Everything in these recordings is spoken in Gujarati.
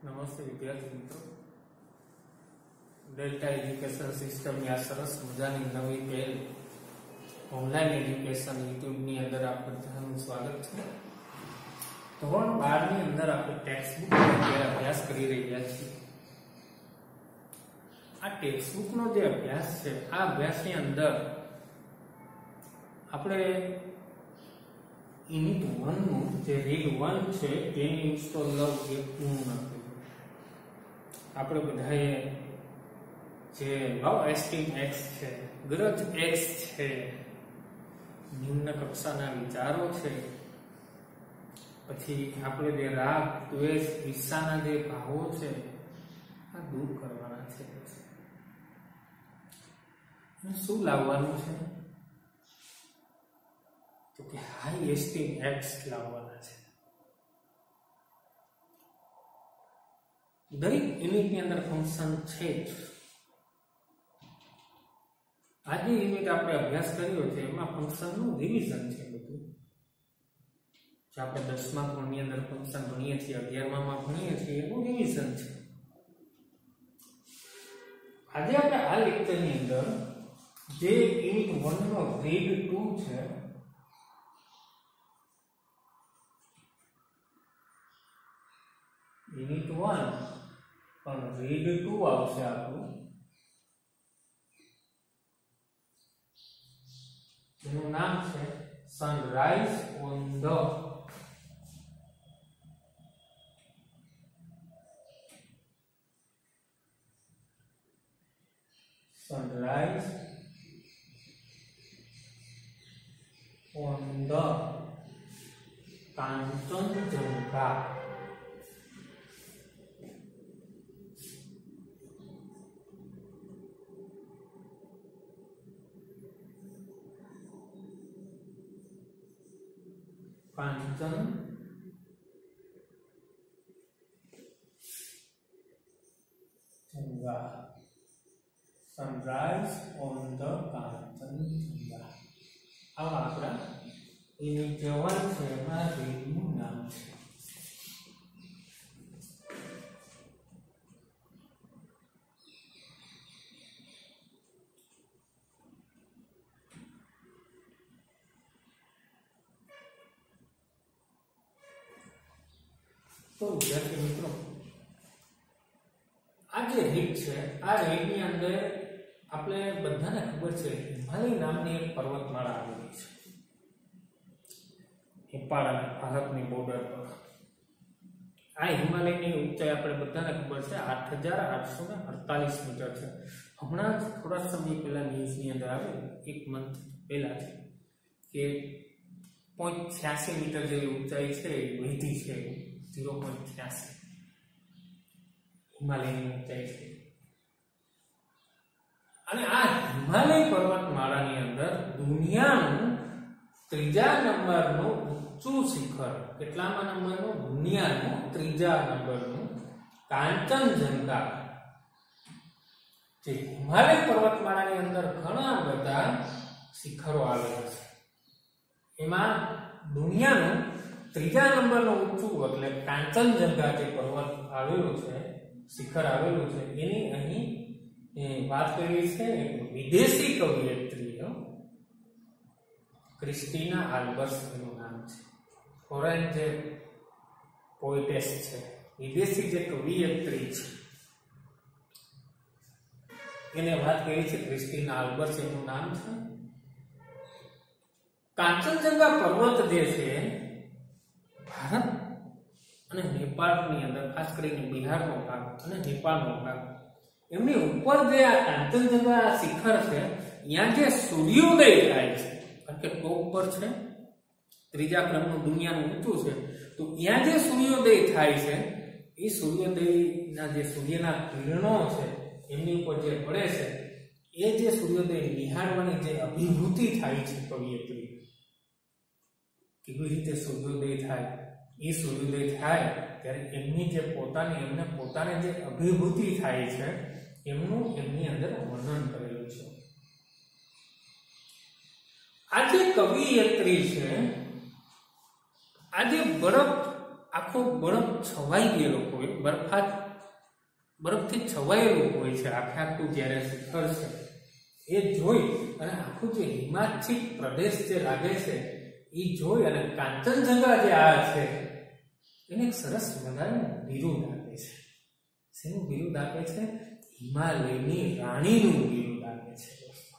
નમસ્તે વિદ્યાર્થી મિત્રો, ડેલ્ટા એજ્યુકેશન સિસ્ટમની આ સરસ મજાની નવી પહેલ ઓનલાઈન એજ્યુકેશન યુટ્યુબની અંદર આપ બધાનું સ્વાગત છે. ધોરણ 12 ની અંદર આપણે ટેક્સ્ટ બુક અભ્યાસ કરી રહ્યા છીએ. આ ટેક્સ્ટ બુકનો જે અભ્યાસ છે, આ અભ્યાસની અંદર આપણે યુનિટ 1 નું જે રીડ 1 છે તેની ઇન્સ્ટોલ લવ એ પૂર્ણ કર્યું. આપણે બધાએ જે લવ એસ્ટીમ એક્સ છે, ગરજ એક્સ છે, નિમ્ન કક્ષાના વિચારો છે, પછી આપણે જે રાગ દ્વેષ ઈર્ષાના જે ભાવો છે આ દૂર કરવાના છે. શું લાવવાનું છે? તો કે હાઈ એસ્ટીમ એક્સ લાવવાના છે. દરેક યુનિટની અંદર ફંક્શન છે જ. આજની યુનિટ આપણે અભ્યાસ કર્યો છે એમાં ફંક્શનનું રિવિઝન છે. બધું જે આપણે 10મા ધોરણની અંદર ફંક્શન ભણીએ છીએ, 11મા ભણીએ છીએ એનું રિવિઝન છે. આજે આપણે આ લેક્ચરની અંદર જે યુનિટ 1 નો રીડ 2 છે યુનિટ 1 પણ રીડ 2 આવશે આપણું. એનું નામ છે sunrise on the sunrise on the Kanchenjunga. Kanchenjunga, sunrise on the Kanchenjunga. આવા આપણા યુનિટ 1 છે એમાં રીડનું નામ છે. તો વિદ્યાર્થી મિત્રો, આ જે રીડ છે, આ રીડની અંદર આપણે બધાને ખબર છે હિમાલય નામની એક પર્વતમાળા આવેલી છે નેપાળ અને ભારતની બોર્ડર પર. આ હિમાલયની ઊંચાઈ આપણે બધાને ખબર છે 8848 મીટર છે. હમણાં જ થોડા સમય પહેલા ન્યૂઝની અંદર આવ્યું, એક મંથ પહેલા છે, કે 0.86 મીટર જેવી ઊંચાઈ છે એ વધી છે. 0.86 હિમાલયની ઊંચાઈ છે. અને આ હિમાલય પર્વતમાળાની અંદર દુનિયાનું 3જા નંબરનું ઊંચું શિખર, કેટલામા નંબરનું? દુનિયાનું 3જા નંબરનું કાંચનજંઘા. જે હિમાલય પર્વતમાળાની અંદર ઘણા બધા શિખરો આવેલા છે. એમાં દુનિયાનું 3જા નંબરનું ઊંચું એટલે કાંચનજંઘા જે પર્વત આવેલું છે, શિખર આવેલું છે, એની અહીં વાત કરી છે એક વિદેશી કવિયત્રી ક્રિસ્ટીના આલ્બર્સ એનું નામ છે. ફોરેન જે પોએટેસ છે, વિદેશી જે કવિયત્રી છે એને વાત કરી છે ક્રિસ્ટીના આલ્બર્સ એનું નામ છે. કાંચનજંઘા પર્વત જે છે ભારત અને નેપાળની અંદર, ખાસ કરીને બિહારનો ભાગ અને નેપાળનો ભાગ, એમની ઉપર જે આ કાંચનજંઘા શિખર છે, ત્યાં જે સૂર્યોદય થાય છે, કારણ કે ટોપ પર છે, 3જા ક્રમનું દુનિયાનું ઊંચું છે, તો ત્યાં જે સૂર્યોદય થાય છે એ સૂર્યોદયના જે સૂર્યના કિરણો છે એમની ઉપર જે પડે છે, એ જે સૂર્યોદય નિહાળવાની જે અભિભૂતિ થાય છે કવિયત્રી, કેવી રીતે સૂર્યોદય થાય, એ સૂર્યોદય થાય ત્યારે એમની જે એમને પોતાને જે અભિભૂતિ થાય છે એમનું એમની અંદર વર્ણન કરેલું છે. આ જે કવિયત્રી છે, આ જે બરફ આખો બરફ છવાઈ ગયેલો હોય, બરફથી છવાયેલું હોય છે આખે આખું જ્યારે શિખર છે એ જોઈ અને આખું જે હિમાચ્છિક પ્રદેશ જે લાગે છે એ જોઈ અને કાંચનજંગા જે આ છે એને એક સરસ મજાનું બિરુદ આપે છે. શેનું બિરુદ આપે છે? હિમાલયની રાણીનું બિરુદ આપે છે દોસ્તો.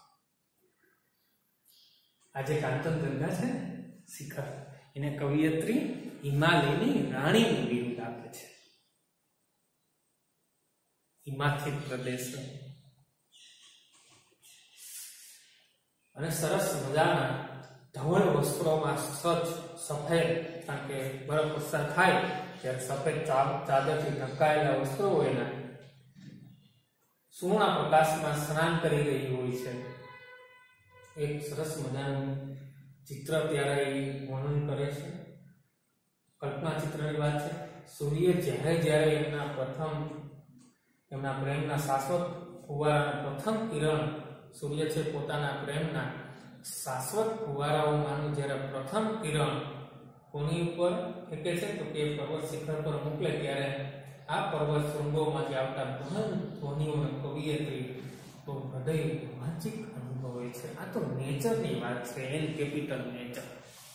આ જે કાંચનજંગા છે ને શિખર, એને કવિયત્રી હિમાલયની રાણીનું બિરુદ આપે છે. હિમાચ્છિક પ્રદેશ અને સરસ મજાના ધવળ વસ્ત્રોમાં સ્વચ્છ સફેદ, કારણ કે બરફ વર્ષા થાય ત્યારે સફેદ ચાદરથી ઢંકાયેલા વસ્ત્રો હોય એના સુવર્ણ પ્રકાશમાં સ્નાન કરી રહી હોય છે. એક સરસ મજાનું ચિત્ર ત્યારે એ વર્ણન કરે છે. કલ્પના ચિત્રની વાત છે. સૂર્ય જ્યારે એમના પ્રેમના શાશ્વત ફુવારાના પ્રથમ કિરણ, સૂર્ય છે પોતાના પ્રેમના શાશ્વત ફુવારાઓમાંનું જ્યારે પ્રથમ કિરણ કોની ઉપર ફેંકે છે તો કે પર્વત શિખર પર મોકલે ત્યારે આ પર્વત શૃંગોમાંથી આવતા બહન ધ્વનિઓને કવિયત્રી તો હૃદય રોમાંચિક અનુભવે છે. આ તો નેચરની વાત છે, એન કેપિટલ નેચર,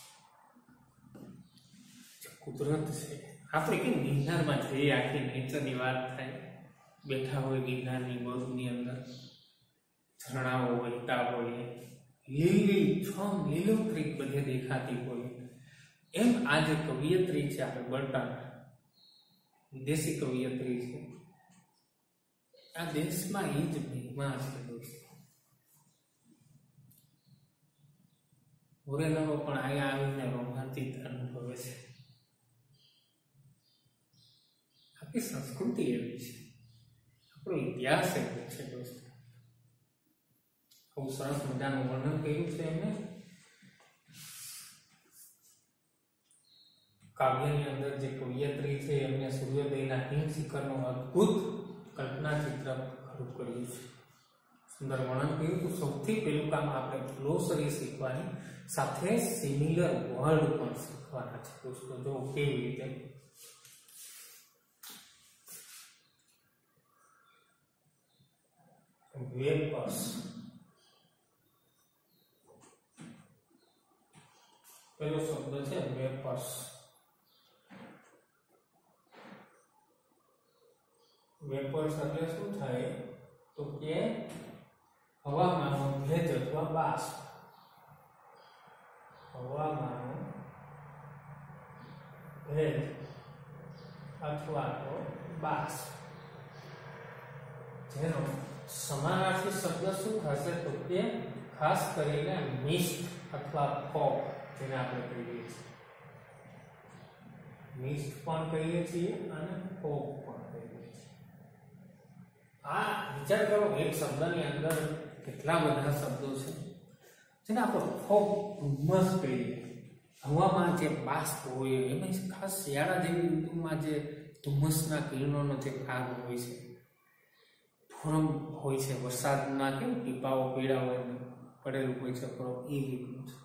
કુદરત છે. આપણે કેમ ગિરનારમાં જઈએ, આખી નેચરની વાત થાય, બેઠા હોય ગિરનારની ગોદની અંદર, ઝરણાઓ વહેતા હોય, લીલીછમ લીલોતરી બધે દેખાતી હોય, એમ આ જે કવિયત્રી છે આપણે બળતા વિદેશી કવિયત્રી છે, આ દેશમાં એ જ મહિમા છે દોસ્તો. ફોરેનરો પણ અહીંયા આવીને રોમાંચિત અનુભવે છે. આપણી સંસ્કૃતિ એવી છે, આપણો ઇતિહાસ એવો છે દોસ્તો. બહુ સરસ મજાનું વર્ણન કર્યું છે એમને કાવ્યની અંદર. જે કવિયત્રી છે એમને સૂર્યોદયના હિમ શિખરનો અદ્ભુત કલ્પના ચિત્ર ખડું કર્યું છે, સુંદર વર્ણન કર્યું. તો સૌથી પહેલું કામ આપણે ગ્લોસરી શીખવાની સાથે સિમિલર વર્ડ પણ શીખવાના છે દોસ્તો. જો કેવી રીતે વેપર્સ, પેલો શબ્દ છે વેપર્સ. વેપર્સ એટલે શું થાય તો કે હવામાનનો ભેજ અથવા બાષ્પ. હવામાનનો ભેજ અથવા તો બાષ્પ, જેનો સમાનાર્થી શબ્દ શું થશે તો કે ખાસ કરીને મિસ્ટ અથવા ફોગ, જેને આપણે કહીએ છીએ. મિસ્ટ પણ કહીએ છીએ અને ફોગ પણ કહીએ છીએ. આ વિચાર કરો, એક શબ્દની અંદર કેટલા બધા શબ્દો છે, જેને આપણે ફોગ ધુમ્મસ કહીએ. હવામાં જે બાષ્પ હોય એમાં ખાસ શિયાળા જેવી ઋતુમાં જે ધુમ્મસના કિરણોનો જે ભાગ હોય છે, ફોરમ હોય છે, વરસાદના કેમ ટીપાઓ પીળા હોય પડેલું હોય છે, એ રીતનું છે.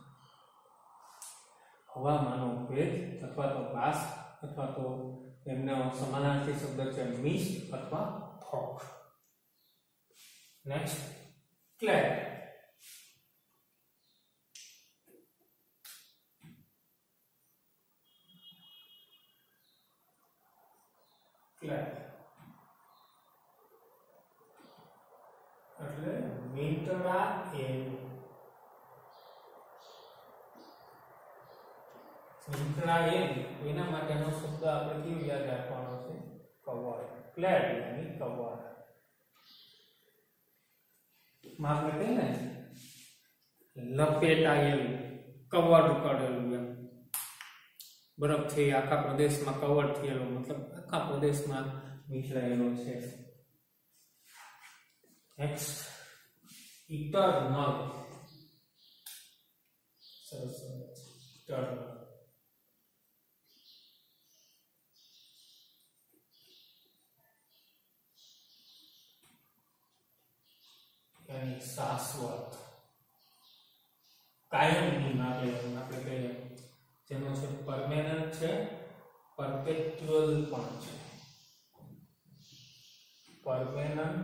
હવામાનનો ભેજ અથવા તો બાષ્પ અથવા તો એમનો સમાનાર્થી શબ્દ છે મિસ્ટ અથવા ફોગ. Next clad. ક્લેડ એટલે મીંટળા એવું. મીંટળા એવું એના માટેનો શબ્દ આપણે કેવું યાદ રાખવાનો છે? કવર. ક્લેડ યાની કવર. આપણે કહીએ ને લપેટાયેલું, કવર કરેલું એમ. બરફથી આખા પ્રદેશમાં કવર થયેલો, મતલબ આખા પ્રદેશમાં વિખરાયેલો છે. Next eternal. સરસ ઇટરનલ. यानी शाश्वत, कायमની આપણે કહીએ, જેનો છે પરમેનન્ટ છે, परपेच्युअल पण छे परमानेंट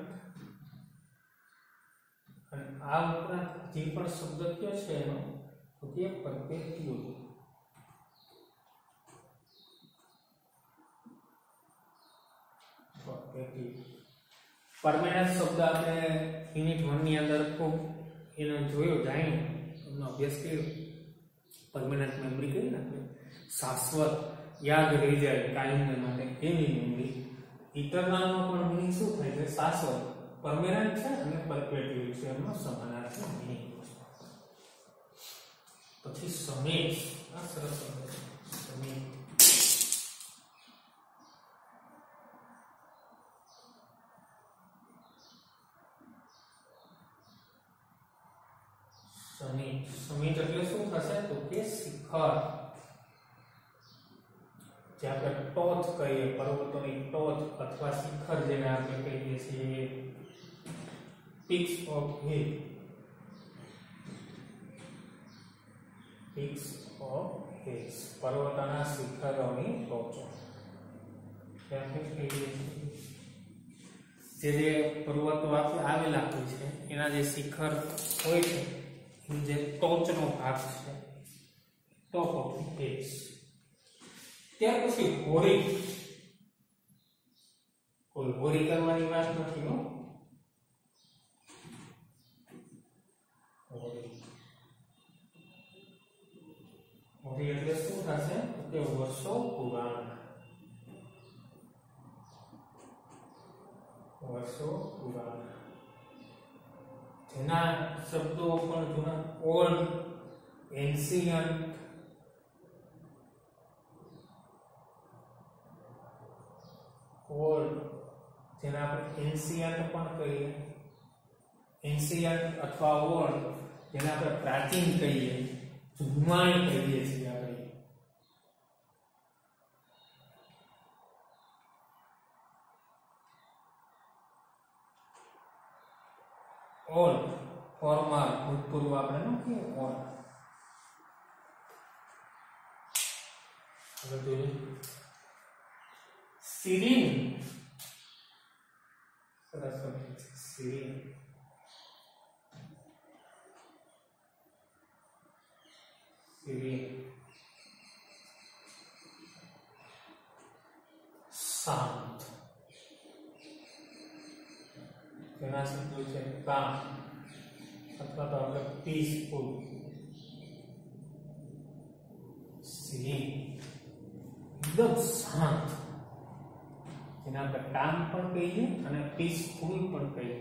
અને આ ઉપરાંત જે પણ શબ્દ કયો છે એનો તો કે પરપેચ્યુઅલ परमानेंट शब्द आपने यूनिट 1 ની અંદર ખૂબ એનો જોયો જાણ્યો એનો અભ્યાસ કર્યો परमानेंट मेमरी कही ना शाश्वत याद रही जाए कायम માટે એની મેમરી ઇટરનલ નો પણ મીનિંગ શું થાય છે શાશ્વત परमानेंट છે અને પરપેચ્યુઅલ છે એનો સમાનાર્થી મીનિંગ પછી સમેશ આ સરસ શબ્દ છે સમેશ समीट समीट એટલે શું થશે તો કે શિખર જે આપણે ટોચ કહીએ પર્વતોની ટોચ અથવા શિખર જેને આપણે કહીએ છીએ peaks of hill peaks of hills પર્વતોના શિખરોની ટોચો જે આપણે કહીએ છીએ જે પર્વતો આવેલા હોય છે એના જે શિખર હોય છે જે ટોચનો ભાગ છે ટોપ ઓફ ધ હિલ્સ ત્યાર પછી હોરી કોઈ હોરી કરવાની વાત નથી હો હોરી એટલે શું થશે તો કે વર્ષો પુરાણા જેના શબ્દો પણ જૂના ઓલ્ડ એન્શિયન્ટ ઓલ્ડ જેના આપણે એન્શિયન્ટ પણ કહીએ એન્શિયન્ટ અથવા ઓલ્ડ જેને આપણે પ્રાચીન કહીએ જૂનવાણી કહીએ છીએ આપણે ઓલ્ડ ફોર્મર ભૂતપૂર્વ આપણે નો કે ઓલ્ડ હવે જોઈએ સિરીન સરસ સિરીન સિરીન શાંત તેના શબ્દો છે કામ અથવા તો આપણે પીસફુલ સીન એકદમ શાંત જેને આપણે કામ પણ કહીએ અને પીસફુલ પણ કહીએ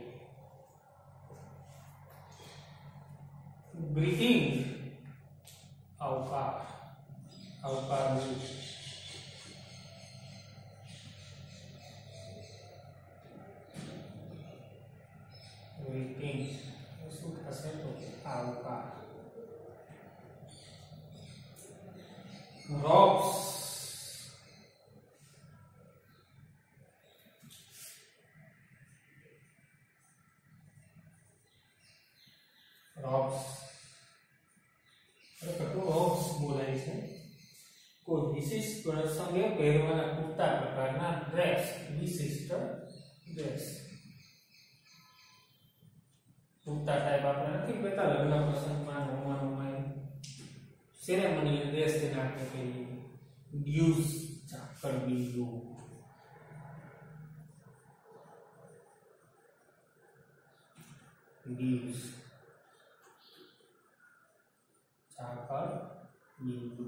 ગ્રીટિંગ આવકાર આવકાર greeting શું થશે તો આવકાર robes robes એટલે કેટલું robes બોલાય છે કોઈ વિશિષ્ટ પ્રસંગે પહેરવાના પૂરતા પ્રકારના ડ્રેસ વિશિષ્ટ ડ્રેસ પૂરતા ટાઈપ આપણે નથી કહેતા લગ્ન પ્રસંગમાં હોમાનમાં સેરેમની ડ્રેસ તેને આપણે કહીએ ડ્યુઝ ઝાકળ બીજો ડ્યુઝ ઝાકળ બિંદુ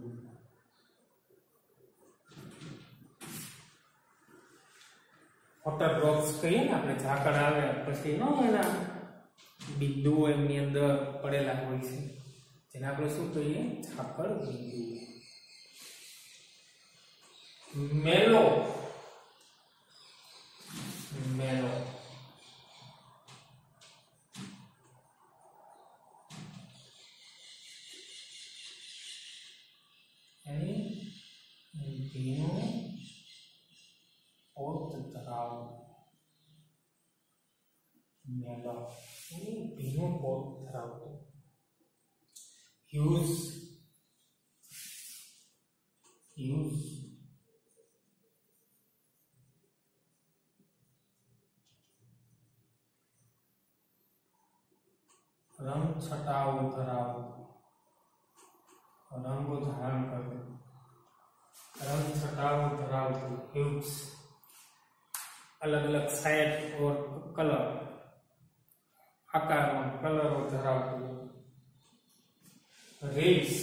વોટર ડ્રોપ્સ કહીએ ને આપણે ઝાકળ આવે પછી નો એના બિંદુઓ એમની અંદર પડેલા હોય છે જેને આપણે શું કહીએ ઝાકળ બિંદુ મેલો મેલો એની ભીનું પોત ધરાવ મેલો ભીનું પોત ધરાવતો યુઝ યુઝ રંગ છટાવ ધરાવતું, રંગો ધારણ કરતું, रंग छटाव धरावतुं ह्यूज, अलग अलग साइज और कलर आकार में कलर धरावतुं, रेस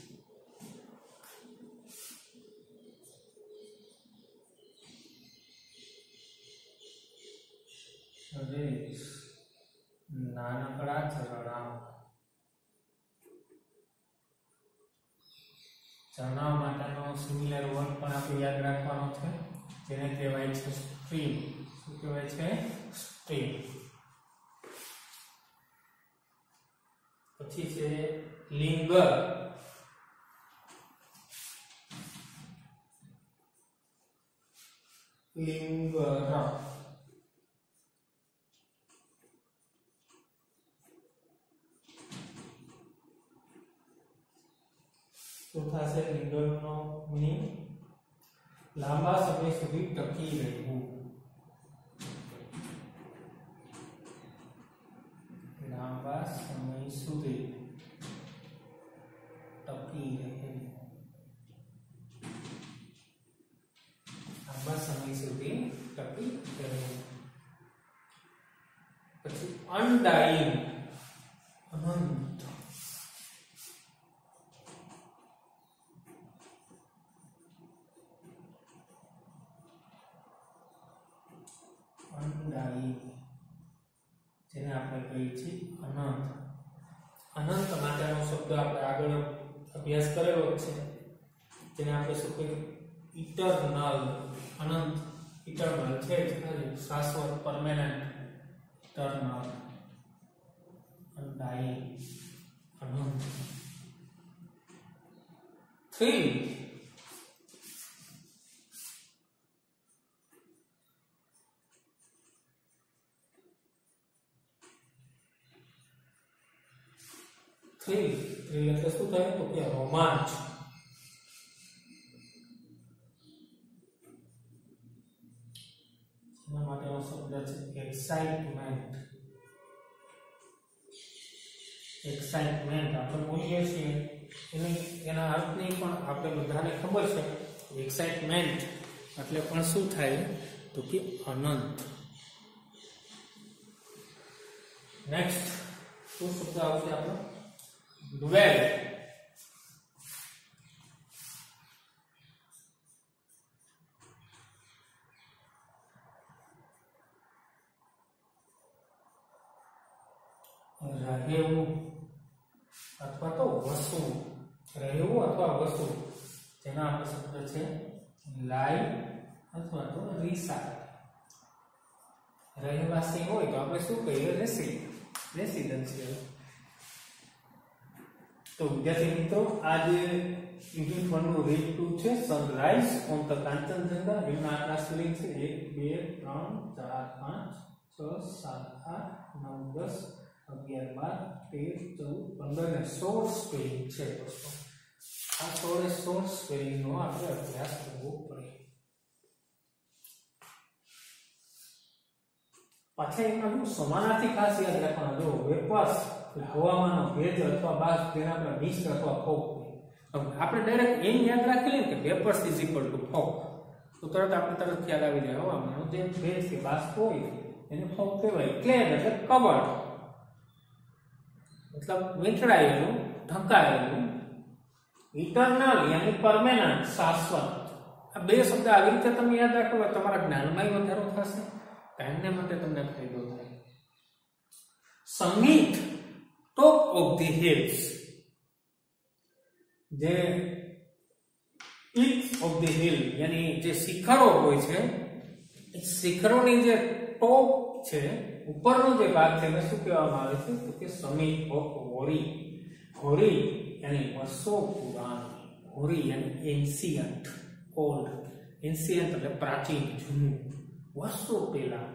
रेस नानकड़ा झरણા, झरણા माटेनो सिमिलर वर्ड पण આપણે યાદ રાખવાનો છે, જેને કહેવાય છે સ્ટ્રીમ. શું કહેવાય છે? સ્ટ્રીમ. પછી છે લિંગર. લિંગર चौथा से लिंगरનો મીનિંગ લાંબા સમય સુધી ટકી રહેવું, લાંબા સમય સુધી ટકી રહેવું, લાંબા સમય સુધી ટકી રહેવું. પછી અનડાઇંગ, અનંત. જેને આપણે કહીએ છીએ અનંત. અનંત માટેનો શબ્દ આપણે આગળ અભ્યાસ કરેલો છે, જેને આપણે શું કહીએ? ઇટરનલ. અનંત ઇટરનલ છે, શાશ્વત, પરમેનન્ટ. ઇટરનલ, અનડાઇંગ, અનંત. થ્રીલ. થ્રીલ એટલે શું થાય? તો કે રોમાંચ. એના માટેનો શબ્દ છે એક્સાઇટમેન્ટ. એક્સાઇટમેન્ટ આપણે બોલીએ છીએ, એના અર્થની પણ આપણે બધાને ખબર છે. એક્સાઇટમેન્ટ એટલે પણ શું થાય? તો કે અનંત. નેક્સ્ટ શું શબ્દ આવશે આપણો? ડ્વેલ. રહેવું અથવા તો વસવું. રહેવું અથવા વસવું, જેના આપણે શબ્દ છે લાઈ અથવા તો રિસાઈ. રહેવાસી હોય તો આપણે શું કહીએ? રેસિડેન્શિયલ. તો વિદ્યાર્થી મિત્રો, આજે યુનિટ 1 નું રીડ 2 છે, સનરાઈઝ ઓન ધ કાંચનજંગા. એમના આટલા સ્પેલિંગ છે 1 2 3 4 5 6 7 8 9 10 11 12 13 14 15 અને 16 સ્પેલિંગ છે દોસ્તો. આ 16 સ્પેલિંગ નો આપણે અભ્યાસ કરવો પડે. પાછા એમાં સમાનાર્થી ખાસ યાદ રાખવાના. જો વેપર્સ હવામાનનો ભેજ અથવા બાષ્પ, જેને આપણે મિસ્ટ અથવા ફોગ. આપણે ડાયરેક્ટ એમ યાદ રાખી લઈએ કે vapours is equal to fog, તો તરત આપણે ખ્યાલ આવી જાય. હવામાનનો જે ભેજ કે બાષ્પ હોય એને ફોગ કહેવાય. ક્લેડ એટલે કવર્ડ, મતલબ વીંટળાયેલું, ઢંકાયેલું. ઇટરનલ યાની પરમેનન્ટ, શાશ્વત. આ બે શબ્દ આવી રીતે તમે યાદ રાખો, તમારા જ્ઞાનમાં વધારો થશે, કાયમને માટે તમને ફાયદો થાય. સંગીત, ટોપ ઓફ ધી હિલ્સ. જે પીક્સ ઓફ ધી હિલ યાની જે શિખરો હોય છે, એ શિખરોની જે ટોપ છે, ઉપરનો જે ભાગ છે, એને શું કહેવામાં આવે છે? તો કે સમિટ ઓફ હોરી. હોરી યાની વર્ષો પુરાણી. હોરી યાની એન્શિયન્ટ, ઓલ્ડ. એન્શિયન્ટ એટલે પ્રાચીન, જૂનું, વર્ષો પહેલા.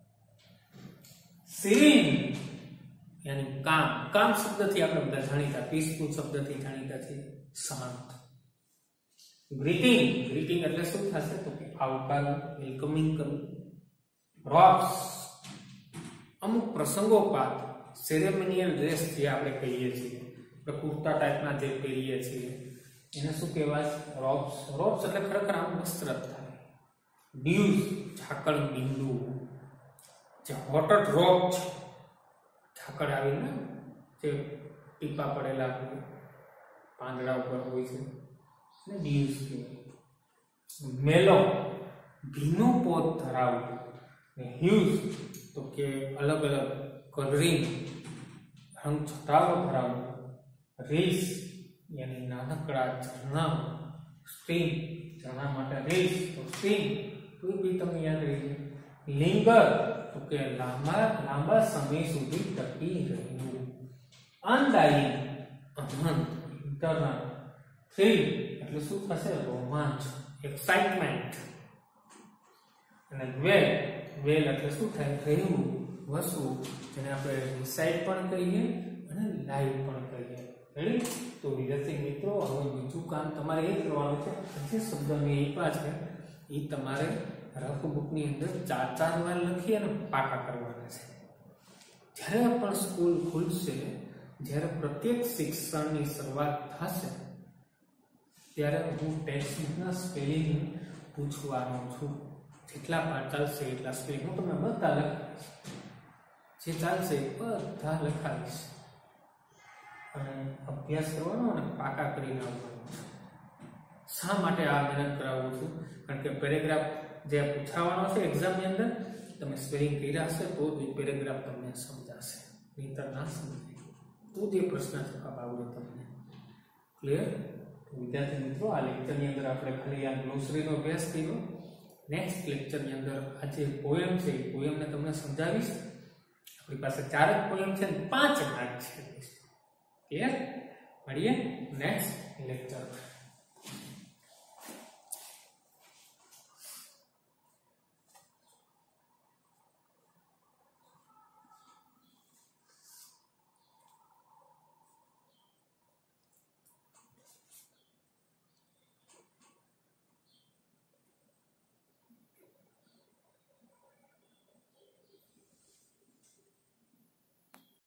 સિરીન યાની કામ. કામ શબ્દથી આપણે બધા જાણીતા, પીસફુલ શબ્દથી જાણીતા છે, શાંત. ગ્રીટિંગ, ગ્રીટિંગ એટલે શું થશે? તો કે આવકારવું, વેલકમિંગ કરવું. રોક્સ અમુક પ્રસંગોપાત, સેરેમોનિયલ ડ્રેસ જે આપણે કહીએ છીએ, આપણે કુર્તા ટાઈપના જે પહેરીએ છીએ એને શું કહેવાય? રોબ્સ. રોબ્સ એટલે ખરેખર આમ વસ્ત્ર થાય. ડ્યુઝ ઝાકળ બિંદુ, જે હોટેડ રોબ છે, ઝાકળ આવીને જે ટીપા પડેલા હોય પાંદડા ઉપર હોય છે ને ડ્યુઝ કહેવાય. મેલો ભીનું પોત ધરાવતું, ને હ્યુઝ તો કે અલગ અલગ કલરિંગ રંગ છટારો ધરાવતો. રીલ્સ યાની નાનકડા ઝરણા. સ્ટ્રીમ ઝરણા માટે રીલ્સ તો સ્ટ્રીમ, તો એ બી તમને યાદ રહી જાય. લિંગર તો કે લાંબા સમય સુધી ટકી રહેવું. અનડાઈંગ અનંત ઇટરનલ. થ્રીલ એટલે શું થશે? રોમાંચ, એક્સાઇટમેન્ટ. અને વેલ એટલે શું થાય? રહેવું, વસવું, જેને આપણે રિસાઇડ પણ કહીએ અને લાઈવ પણ કહીએ. રેડી? તો વિદ્યાર્થી મિત્રો, હવે બીજું કામ તમારે એ કરવાનું છે, જે શબ્દ મેં આપ્યા છે એ તમારે રફ બુકની અંદર 4 વાર લખી અને પાકા કરવાના છે. જ્યારે પણ સ્કૂલ ખુલશે, જ્યારે પ્રત્યેક શિક્ષણની શરૂઆત થશે, ત્યારે હું ટેક્સ્ટબુકના સ્પેલિંગ પૂછવાનો છું. જેટલા પાઠ ચાલશે એટલા સ્પેલિંગ હું તમને બધા લખાવીશ. જે ચાલશે બધા લખાવીશ અને અભ્યાસ કરવાનો અને પાકા કરીને આવવાનો. શા માટે આ મહેનત કરાવું છું? કારણ કે પેરેગ્રાફ જે પૂછાવાનો છે એક્ઝામની અંદર, તમે સ્પેલિંગ કર્યા હશે તો જ પેરેગ્રાફ તમને સમજાશે, નહીતર ના સમજાય. તો જ એ પ્રશ્ન જવાબ આવડે તમને. ક્લિયર? વિદ્યાર્થી મિત્રો, આ લેક્ચરની અંદર આપણે ખાલી આ ગ્લોસરીનો અભ્યાસ કર્યો. નેક્સ્ટ લેક્ચરની અંદર આ જે પોયમ છે એ પોયમને તમને સમજાવીશ. આપણી પાસે 4 જ પોયમ છે અને 5 માર્ક છે. ક્લિયર? મળીએ નેક્સ્ટ લેક્ચર.